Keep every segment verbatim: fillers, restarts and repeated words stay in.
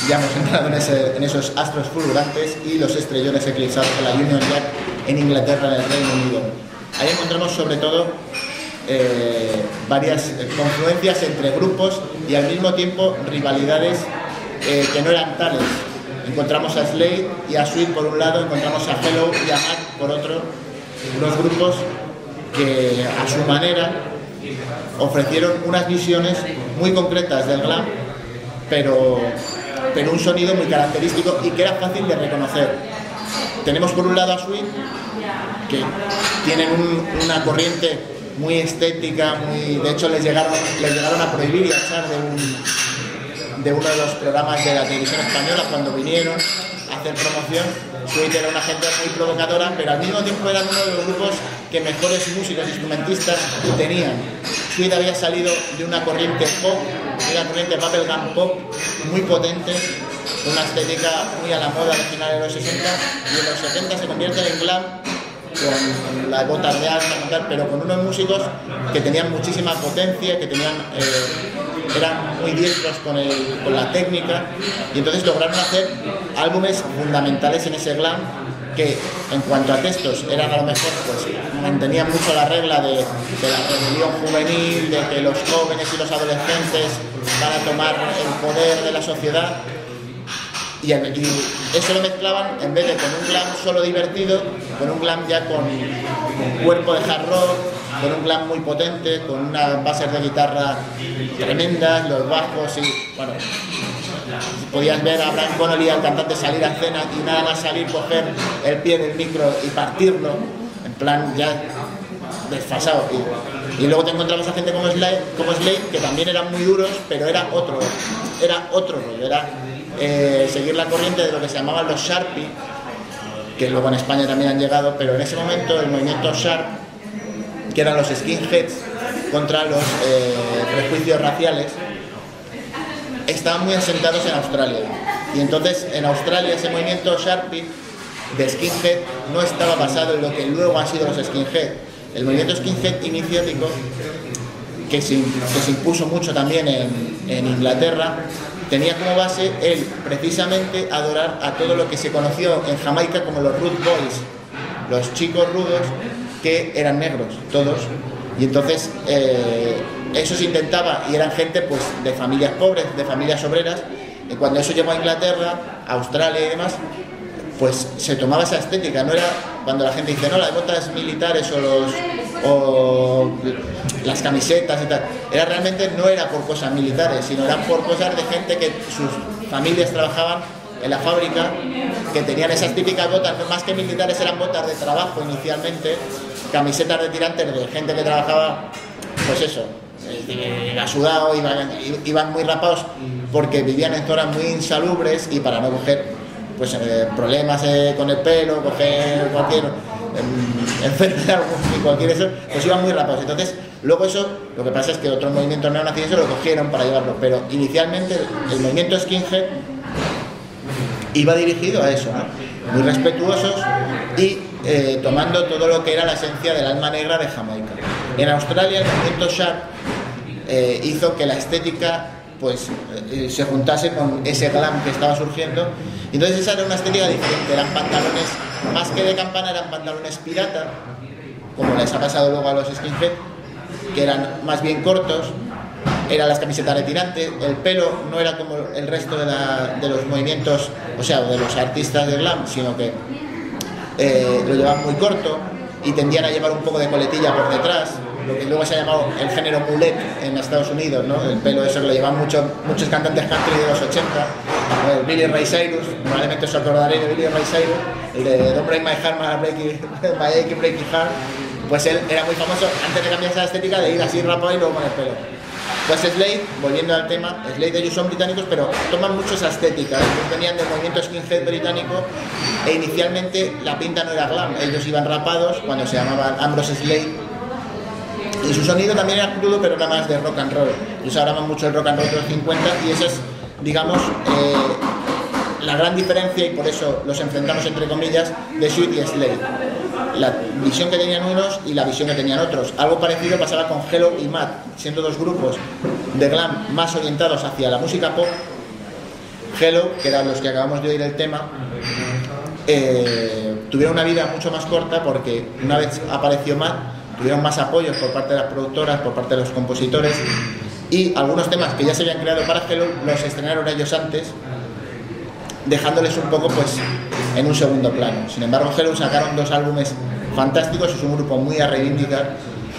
ya hemos entrado en, ese, en esos astros fulgurantes y los estrellones eclipsados con la Union Jack en Inglaterra, en el Reino Unido. Ahí encontramos sobre todo eh, varias confluencias entre grupos y al mismo tiempo rivalidades eh, que no eran tales. Encontramos a Slade y a Sweet por un lado, encontramos a Hello y a Mac por otro, unos grupos que a su manera ofrecieron unas visiones muy concretas del glam, pero, pero un sonido muy característico y que era fácil de reconocer. Tenemos por un lado a Sweet, que tienen un, una corriente muy estética, muy, de hecho les llegaron, les llegaron a prohibir y a echar de un de uno de los programas de la televisión española cuando vinieron a hacer promoción. Sweet era una gente muy provocadora, pero al mismo tiempo eran uno de los grupos que mejores músicos, instrumentistas tenían. Sweet había salido de una corriente pop, de una corriente bubblegum pop muy potente, una estética muy a la moda de finales de los sesenta, y en los setenta se convierte en glam con las botas de alta, pero con unos músicos que tenían muchísima potencia, que tenían eh, eran muy diestros con, el, con la técnica, y entonces lograron hacer álbumes fundamentales en ese glam que en cuanto a textos eran a lo mejor, pues mantenían mucho la regla de, de la rebelión juvenil, de que los jóvenes y los adolescentes van a tomar el poder de la sociedad, y, y eso lo mezclaban en vez de con un glam solo divertido, con un glam ya con, con cuerpo de hard rock, con un glam muy potente, con unas bases de guitarra tremendas, los bajos, y bueno, podías ver a Brian Connolly, al cantante, salir a escena y nada más salir, coger el pie del micro y partirlo, en plan ya desfasado. Y, y luego te encontrabas a gente como Slade, como Slade, que también eran muy duros, pero era otro, era otro rollo, era eh, seguir la corriente de lo que se llamaban los Sharpie, que luego en España también han llegado, pero en ese momento el movimiento Sharp, que eran los skinheads contra los eh, prejuicios raciales, estaban muy asentados en Australia. Y entonces en Australia ese movimiento Sharpie de skinhead no estaba basado en lo que luego han sido los skinhead. El movimiento skinhead iniciático, que se, que se impuso mucho también en, en Inglaterra, tenía como base el precisamente adorar a todo lo que se conoció en Jamaica como los Rude Boys, los chicos rudos que eran negros, todos, y entonces eh, eso se intentaba, y eran gente pues de familias pobres, de familias obreras, y cuando eso llegó a Inglaterra, a Australia y demás, pues se tomaba esa estética, no era cuando la gente dice, no, las botas militares o, los, o las camisetas y tal, era realmente, no era por cosas militares, sino eran por cosas de gente que sus familias trabajaban en la fábrica, que tenían esas típicas botas, no más que militares, eran botas de trabajo inicialmente, camisetas de tirantes de gente que trabajaba, pues eso, asudado, iban, iban muy rapados porque vivían en zonas muy insalubres, y para no coger pues eh, problemas eh, con el pelo, coger cualquier eh, enfermedad y cualquier eso, pues iban muy rapados. Entonces luego eso, lo que pasa es que otros movimientos neonazis eso lo cogieron para llevarlo, pero inicialmente el, el movimiento skinhead iba dirigido a eso, ¿no? Muy respetuosos y eh, tomando todo lo que era la esencia del alma negra de Jamaica. En Australia el movimiento Sharp eh, hizo que la estética pues eh, se juntase con ese glam que estaba surgiendo, y entonces esa era una estética diferente, eran pantalones, más que de campana, eran pantalones pirata, como les ha pasado luego a los skinhead, que eran más bien cortos, eran las camisetas de tirantes, el pelo no era como el resto de, la, de los movimientos, o sea, de los artistas de glam, sino que eh, lo llevaban muy corto y tendían a llevar un poco de coletilla por detrás, lo que luego se ha llamado el género mullet en Estados Unidos, ¿no? El pelo eso que lo llevan mucho, muchos cantantes country de los ochenta, el Billy Ray Cyrus, probablemente os acordaréis de Billy Ray Cyrus, el de Don't Break My Heart, My Breaky, My Achy Breaky Heart, pues él era muy famoso antes de cambiar esa estética de ir así rapado y luego con el pelo. Pues Slade, volviendo al tema, Slade ellos son británicos, pero toman mucho esa estética, ellos venían del movimiento skinhead británico, e inicialmente la pinta no era glam, ellos iban rapados cuando se llamaban Ambrose Slade, y su sonido también era crudo, pero era más de rock and roll. Ellos hablaban mucho del rock and roll de los cincuenta, y esa es, digamos, eh, la gran diferencia, y por eso los enfrentamos entre comillas, de Sweet y Slade. La visión que tenían unos y la visión que tenían otros. Algo parecido pasaba con Hello y Matt, siendo dos grupos de glam más orientados hacia la música pop. Hello, que eran los que acabamos de oír el tema, eh, tuvieron una vida mucho más corta porque una vez apareció Matt, tuvieron más apoyos por parte de las productoras, por parte de los compositores, y algunos temas que ya se habían creado para Hello los estrenaron ellos antes, dejándoles un poco pues en un segundo plano. Sin embargo, Hello sacaron dos álbumes fantásticos, es un grupo muy a reivindicar,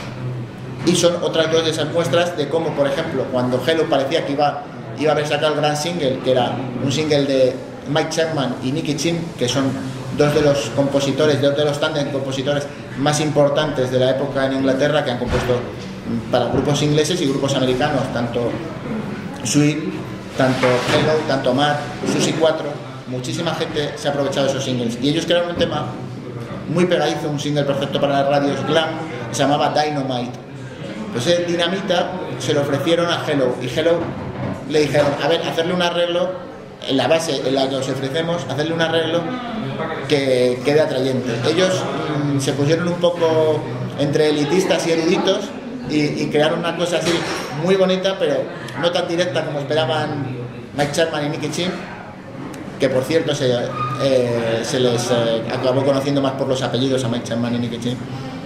y son otras dos de esas muestras de cómo, por ejemplo, cuando Hello parecía que iba, iba a haber sacado el gran single, que era un single de Mike Chapman y Nicky Chinn, que son dos de los compositores, dos de los tándem compositores más importantes de la época en Inglaterra, que han compuesto para grupos ingleses y grupos americanos, tanto Sweet, tanto Hello, tanto Matt, Susie cuatro, muchísima gente se ha aprovechado de esos singles, y ellos crearon un tema muy pegadizo, un single perfecto para las radios glam, que se llamaba Dynamite. Pues el Dinamita se lo ofrecieron a Hello, y Hello le dijeron, a ver, hacerle un arreglo en la base en la que os ofrecemos, hacerle un arreglo que quede atrayente. Ellos mmm, se pusieron un poco entre elitistas y eruditos y, y crearon una cosa así muy bonita, pero no tan directa como esperaban Mike Chapman y Nicky Chinn, que por cierto se, eh, se les eh, acabó conociendo más por los apellidos a Mike Chapman y Nicky Chinn.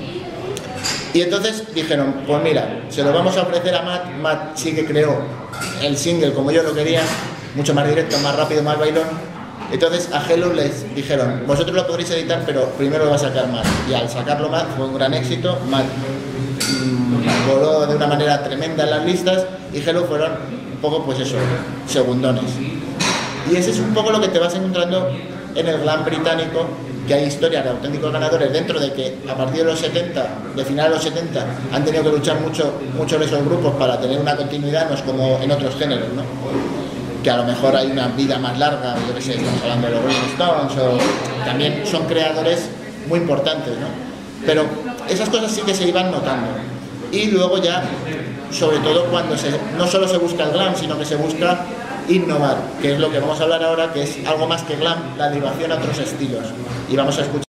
Y entonces dijeron, pues mira, se lo vamos a ofrecer a Matt. Matt sí que creó el single como yo lo quería, mucho más directo, más rápido, más bailón. Entonces a Hello les dijeron, vosotros lo podréis editar, pero primero lo va a sacar Matt. Y al sacarlo Matt fue un gran éxito. Matt mmm, voló de una manera tremenda en las listas, y Hello fueron un poco, pues eso, segundones. Y ese es un poco lo que te vas encontrando en el glam británico, que hay historias de auténticos ganadores, dentro de que a partir de los setenta, de finales de los setenta, han tenido que luchar mucho, muchos de esos grupos para tener una continuidad, no es como en otros géneros, ¿no? Que a lo mejor hay una vida más larga, yo que sé, estamos hablando de los Rolling Stones, o también son creadores muy importantes, ¿no? Pero esas cosas sí que se iban notando. Y luego ya, sobre todo cuando se, no solo se busca el glam, sino que se busca innovar, que es lo que vamos a hablar ahora, que es algo más que glam, la derivación a otros estilos. Y vamos a escuchar